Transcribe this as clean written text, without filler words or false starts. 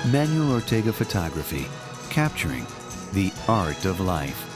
Manuel Ortega Photography, capturing the art of life.